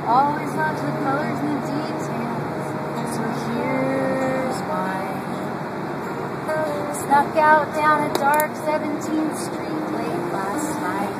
Always loved the colors and the details. So here's why. Snuck out down a dark 17th Street late last night.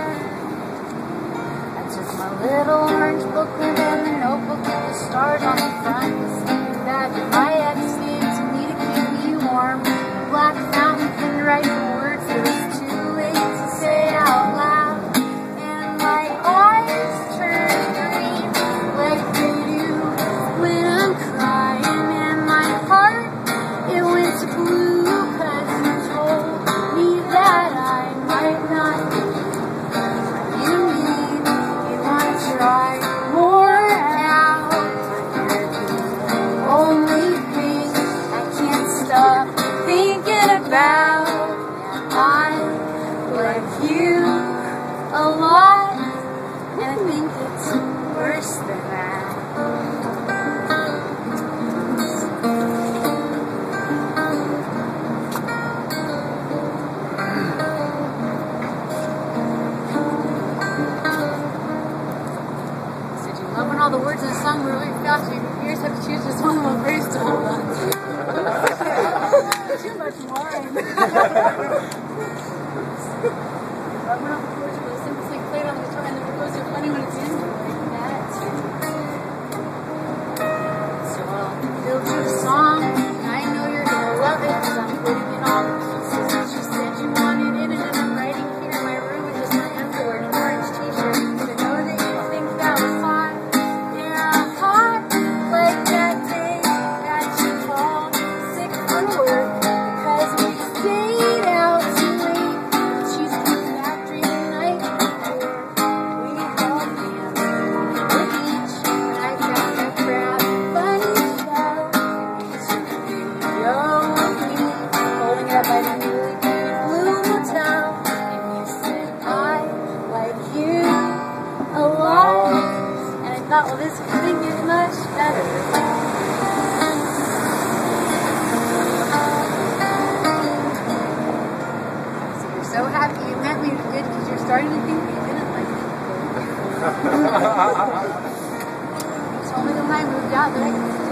I took my little orange booklet and the notebook with the stars on the front. Sneaking back in my ex needed to need to keep me warm. The black fountain couldn't write the words. It was too late to say it out loud. And my eyes turned green like they do when I'm crying. And my heart, it went to blue 'cause you told me that I might not be what you need. You want to try more now. You're the only thing I can't stop thinking about. I like you a lot, and I think it's worse than that. Did you love when all the words in the song were really fast? Your ears have to choose just one little phrase to hold on to. Too much wine. Love when all the words are really simply played on the guitar, and the goes so funny when it's in like that. So I'll build you a song, and I know you're gonna love it, 'cause I'm putting in all the pieces that you said you wanted in it, and I'm writing here in my room with just my underwear and an orange t-shirt. To know that you think that was fine. Yeah, I'm hot like that day that you called sick from work because we stayed out too late. She's coming after you the night before. We held hands on the beach, and I got that crap funny show. Yo, me holding it up by the really blue motel, and you said I like you a lot, and I thought, well, this couldn't get much better. So you're so happy you met me, good, because you're starting to think that you didn't like me. You told me when I moved out that I could